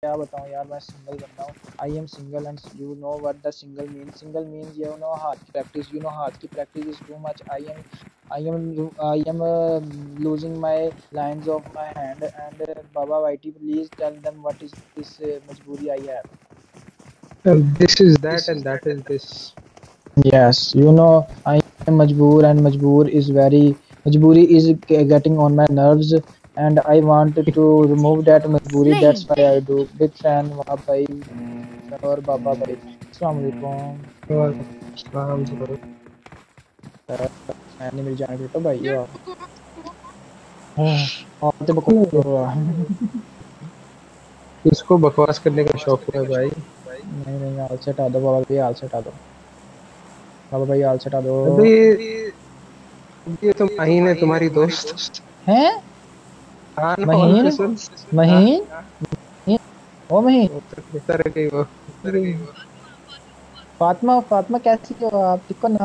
क्या बताऊं यार, मैं सिंगल बंदा हूँ। I am single and you know what the single means. Single means you know हाथ की प्रैक्टिस, यू नो हाथ की practice is too much. I am losing my lines of my hand and Baba YT please tell them what is this majburi I have. This is that and that is this. Yes, you know I am majboor and majboori is getting on my nerves and I want to remove that majboori. That's why I do. Big fan Wahab bhai और बाबा भाई। अस्सलाम वालेकुम। नहीं मेरी जान बेटा भाई हो आप। आप तो बकवास कर रहा है। किसको बकवास करने का शौक है भाई? नहीं नहीं आल से हटा दो बाबा भाई, आल से हटा दो बाबा भाई, आल से हटा दो। अबे ये तो माहीन है तुम्हारी दोस्त। हैं हाँ ना, और महीन कसम। महीन ओ महीन उतर गई वो। फातिमा फातिमा कैसी हो आप? ठीक हो ना?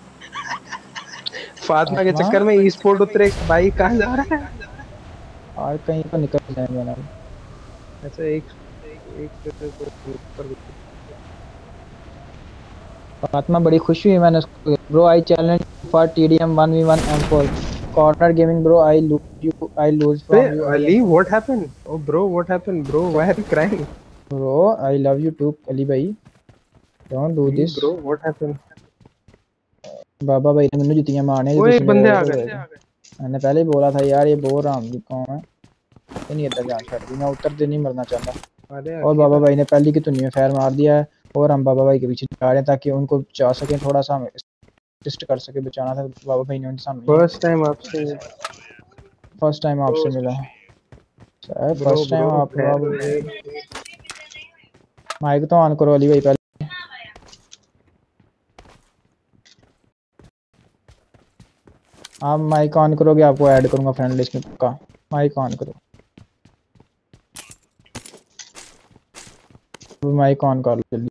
फातिमा के फातिमा चक्कर में ई स्पोर्ट उतरे भाई, कहाँ जा रहा है? और कहीं पर निकल जाएंगे ना। अच्छा एक एक ऊपर। फातिमा बड़ी खुशी हुई मैंने उसको। Bro I challenge for TDM 1v1 M4 corner gaming. Bro I lose Hey, from you I Ali, am. what happened? Oh, bro, what happened, bro? Why are you crying? Bro I love you too Ali भाई, don't do Ali, this. bro, what happened? बाबा भाई ने मैंने जुतियां मारने जो ओए तुसी मेरे बंदे वो आ तो गए। होएगा। मैंने पहले ही बोला था यार ये बोर राम की कौन है, ये नहीं इतना जान छड़ दी, मैं उतरते नहीं मरना चाहता। अरे और बाबा अकेला। भाई ने पहली की धुनी में फैर मार दिया है और हम बाबा भाई के पीछे जा रहे हैं ताकि उनको बचा सकें, थोड़ा सा हम असिस्ट कर सके। बचाना था बाबा भाई ने उनके सामने। फर्स्ट टाइम आपसे। फर्स्ट टाइम आपसे मिला sir, bro first time bro आप खैर। माइक तो ऑन करो अली भाई पहले। आप माइक ऑन करोगे आपको ऐड करूंगा फ्रेंड लिस्ट में पक्का। माइक ऑन करो, माइक ऑन कर लो जल्दी।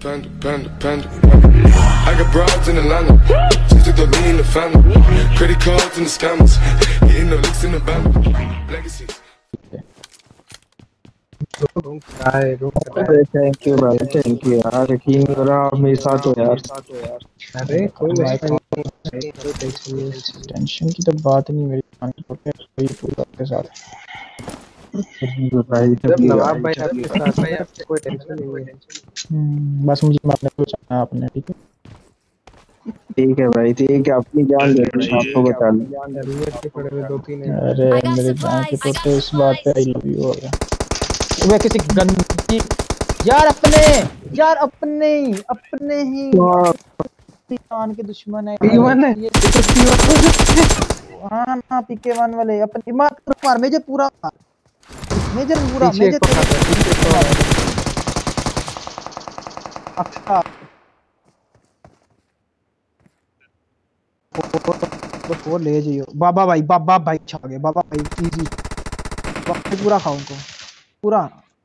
I got broads in Atlanta, just to throw me in the family. Credit cards and the scammers, getting no licks in the band. Legacies. अरे thank you भाई, thank you यार, यकीन करो आप मेरे साथ हो यार। अरे कोई माइक मसला नहीं, कोई टेंशन नहीं। टेंशन की तो बात नहीं मेरी के साथ। भाई जब सभी नवाब भाई भाई सभी आपके साथ है आपको कोई टेंशन नहीं है। बस मुझे मारने को बचाना है आपने, ठीक है? ठीक है भाई, ठीक है, अपनी जान दे दूंगा आपको, बता लो। हेलमेट के पड़े हुए 2-3 हैं। अरे मेरी जान के टोटे इस बात पे आई लव यू हो गया। वे किसी गंदी यार अपने अपने ही जान के दुश्मन है P1 है ये। तो P1 हाँ ना PK1 वाले अपनी मार मार मेजर पूरा मेजर पूरा पीछे मेजर एक और आता है, पीछे एक और आता है। अच्छा वो ले जाइयो बाबा भाई छा गए बाबा भाई इजी। पूरा खाओ उनको, पूरा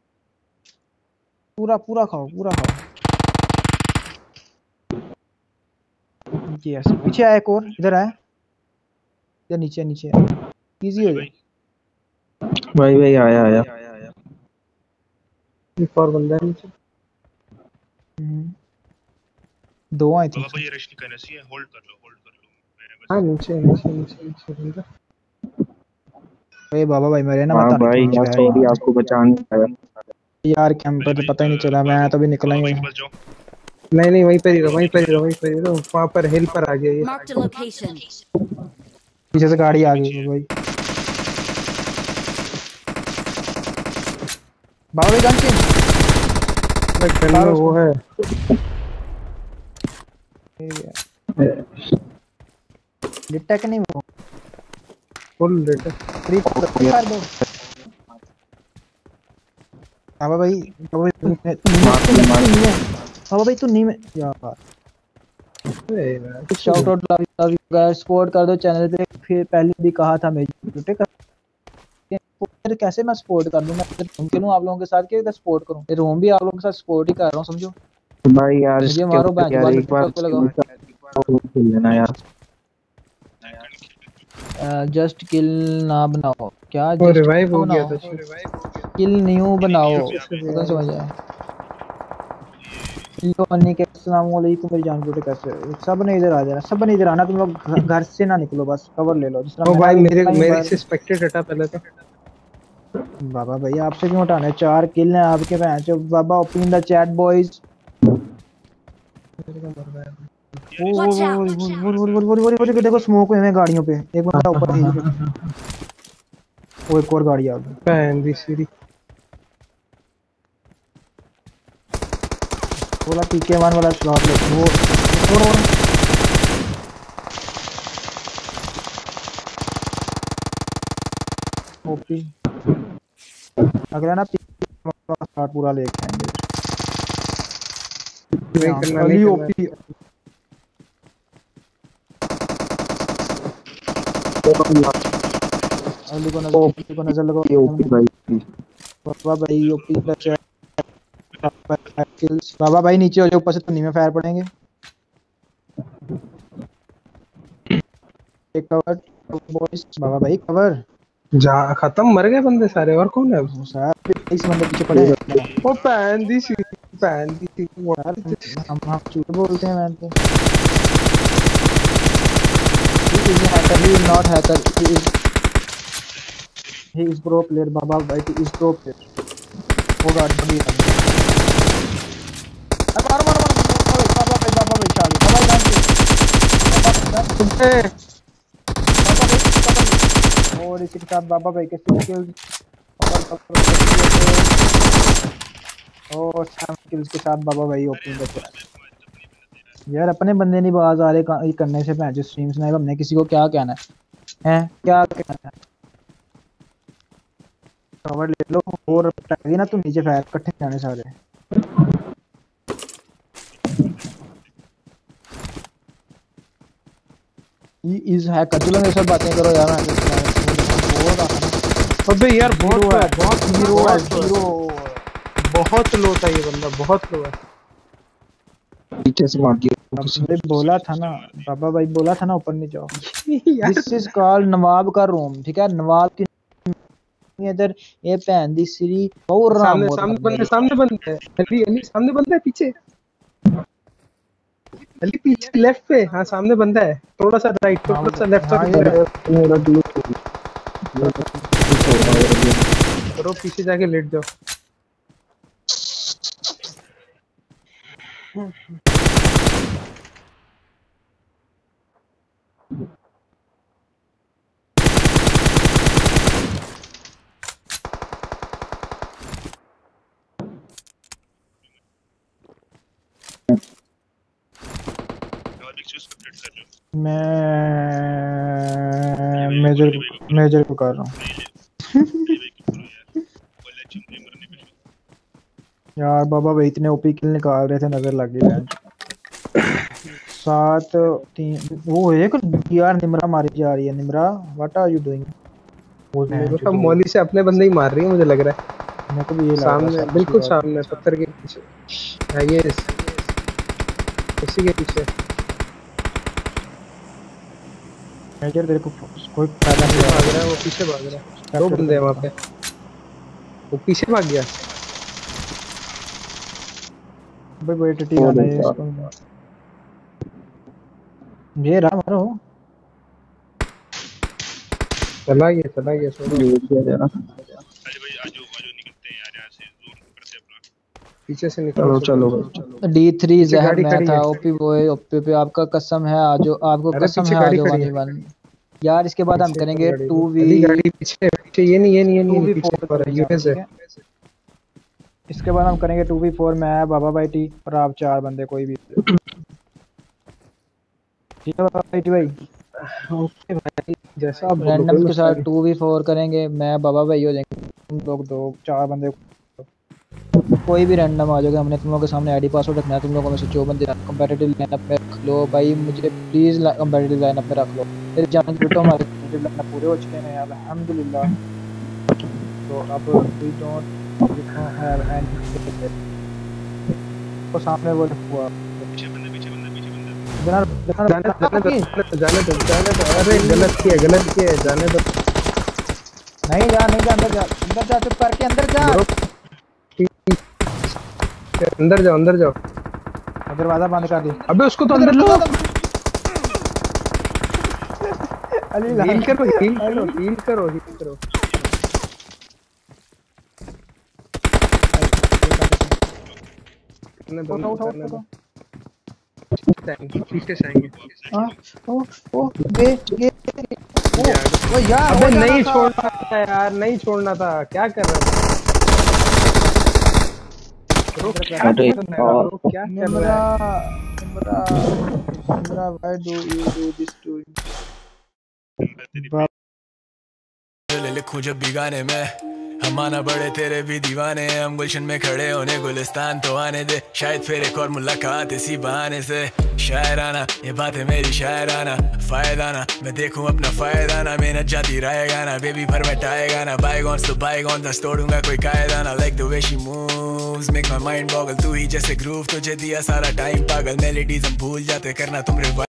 पूरा पूरा खाओ, पूरा खाओ। यस पीछे आया एक और, इधर आया या नीचे नीचे इजी हो गया। भाई भाई आया आया। एक और बंदा है नीचे। दो आई थिंक। बाबा ये रश नहीं करना चाहिए, होल्ड कर लो हाँ नीचे नीचे नीचे नीचे बंदा। अरे बाबा भाई मेरे ना हाँ मत आने भाई यार, सॉरी आपको बचाने आया। यार कैंपर तो पता ही नहीं चला, मैं तो भी निकला ही बाबा नहीं। के पास जाओ। नहीं वहीं पर ही रहो, वहीं पर ही रहो, वहीं पर ही रहो। वहाँ पर हिल पर आ गया ये। Marked a location. पीछे से गाड़ी आ गई भाई। बाबा भाई गन चेंज गन में वो है। डिटेक्ट नहीं वो फुल रेट है। फ्री फायर दो। बाबा भाई बाबा भाई तू नहीं में यार। Shout out love you guys, support कर दो चैनल पे। फिर पहले भी कहा था मैं ठीक है, फिर कैसे मैं सपोर्ट कर दूं? मैं मुमकिन हूं आप लोगों के साथ कि सपोर्ट करूं? ये रूम भी आप लोगों के साथ सपोर्ट ही कर रहा हूं समझो। भाई यार मुझे मारो बैच यार बाद एक बार को लगाओ। खेल लेना यार। जस्ट किल ना बनाओ क्या? वो जस्ट रिवाइव हो गया बनाओ। था। किल न्यू बनाओ, इससे भी पता समझ आया। लो अन्नी के अस्सलाम वालेकुम मेरी जान बेटे, कैसे हो? सब ने इधर आ जाना, सब ने इधर आना, तुम लोग घर से ना निकलो, बस कवर ले लो, जिस तरह ओ मैंने भाई, अभी मेरे कितना ही मेरे बार। से स्पेक्टेड हटा पहले तो। बाबा भाई आपसे क्यों हटाने, 4 किल हैं आपके भैंचो। बाबा open the chat boys. Watch out! वो देखो स्मोक हुए हैं गाड़ियों पे, एक बंदा ऊपर हिल पे। वो एक और गाड़ी आ गई। पैन दी सीरी। बोला PK1 वाला स्लॉट ले वो। और ओपी अगला ना स्लॉट पूरा लेके आएंगे। नहीं करना, नहीं अली करना। ओपी अली को नजर लगाओ। ये ओपी भाई। बाबा भाई ओपी द चैट। बाबा भाई नीचे हो जाओ, ऊपर से तो नहीं में फायर पड़ेंगे। एक कवर बॉयज, बाबा भाई कवर। जा खत्म, मर गए बंदे सारे, और कौन है अब? सर इस बंदे पीछे पड़े हैं। ओ पैन दी सीरी, पैन दी सीरी। यार हम झूठ बोलते हैं मैन तो। He is a hacker, he is not hacker, he is pro player, बाबा भाई he is pro player। वो गाड़ी भी है। मारो मारो मारो, बाबा भाई चालू, बाबा जान के और इसी के साथ बाबा भाई के 6 किल्स और 7 किल्स के साथ बाबा भाई ओपन करते हैं। यार अपने बंदे नहीं बाज आ रहे करने से भैंस स्ट्रीम स्नाइप, हमने किसी को क्या कहना है क्या कहना है। कवर ले लो और टैगी ना, तुम नीचे फायर इकट्ठे जाने सारे। ये इज हैकर, चलो मेरे साथ बातें करो यार। अबे यार बहुत हीरो है, हीरो बहुत लो था ये बंदा, बहुत लो है। पीछे से मार दिया। भाई बोला था ना, बाबा भाई बोला था ना ऊपर नहीं जाओ। दिस इज कॉल्ड नवाब का रूम, ठीक है, नवाब की इधर ये पहन दी सीरी और सामने सामने बंदे, सामने बंदे है। अली अली सामने बंदा है, पीछे अली, पीछे लेफ्ट पे। हाँ सामने बंदा है, थोड़ा सा राइट, थोड़ा सा लेफ्ट मेरा ग्लू करो, पीछे जाके लेट जाओ। मैं मेजर को कर रहा हूँ। यार बाबा भाई इतने ओपी किल निकाल रहे थे, नजर लग गई। 7 3 वो एक यार निमरा मारी जा रही है। Nimra what are you doing? वो मौली से अपने बंदे ही मार रही है, मुझे लग रहा है। मेरे को भी ये लग सामने, रहा है बिल्कुल सामने पत्थर के पीछे। ये इसी के पीछे। मेजर तेरे को कोई फायदा नहीं भाग रहा है, वो पीछे भाग रहा है। 2 बंदे हैं वहाँ पे, वो पीछे भाग गया। भाई वेट टी आना है इसको। ये रहा मारो। चला गया छोड़ो। जरा पीछे से निकलो, चलो D3 जहर गाड़ी मैं खड़ी था। है। ओपी बॉय ओपी पे आपका कसम है आजो, आपको अरे कसम पीछे है गाड़ी आजो खड़ी है। 1v1 यार। इसके बाद हम करेंगे 2v गाड़ी पीछे पीछे, ये नहीं 2v4 पीछे पर करेंगे, यूएस है। ठीक है। इसके बाद हम करेंगे 2v4, मैं बाबा भाई टी और आप 4 बंदे कोई भी। ठीक है बाबा भाई। ओके भाई, जैसा आप रैंडम के साथ 2v4 करेंगे, मैं बाबा भाई हो जाएंगे, तुम लोग 4 बंदे कोई भी रैंडम आ जाएगा। हमने तुम लोगों के सामने आईडी पासवर्ड रखना है, तुम लोगों में से जो बंदे कंपैटिटिव लाइनअप में रख लो भाई, मुझे प्लीज कंपैटिटिव लाइनअप में रख लो। फिर जान बेटो हमारे कंपैटिटिव लाइनअप पूरे हो चुके हैं अल्हम्दुलिल्लाह। तो अब वी डोंट हैव एनी तो सामने वो हुआ जाने दो। अरे गलत किया, जाने दो। नहीं जा अंदर जा चुप करके अंदर जा। अंदर जाओ दरवाजा बंद कर दे। अबे उसको तो अंदर लो। अली हील करो। उठा। पीछे से आएंगे। ओ बे ये ओ यार अबे नहीं छोड़ना था यार, नहीं छोड़ना था, क्या कर रहा था? अरे क्या कर रहा है? Nimra, why do you do this to me? लिखूं जब भी गाने में हम आना बड़े तेरे भी दीवाने हैं। हम गुलशन में खड़े होने गुलिस्तान तो आने दे, शायद फिर एक और मुलाकात इसी बहाने से। शायराना ये बात है मेरी शायराना, फायदा ना मैं देखूं अपना फायदा ना। मेहनत जाती रहेगा ना बेबी पर मिटाएगा ना। बाईगॉन्स तो बाईगॉन्स तोड़ूंगा कोई कायदा ना। Like the way she moves make my mind boggle. तू ही जैसे ग्रूव तुझे दिया सारा टाइम पागल। मेलोडीज हम भूल जाते करना तुम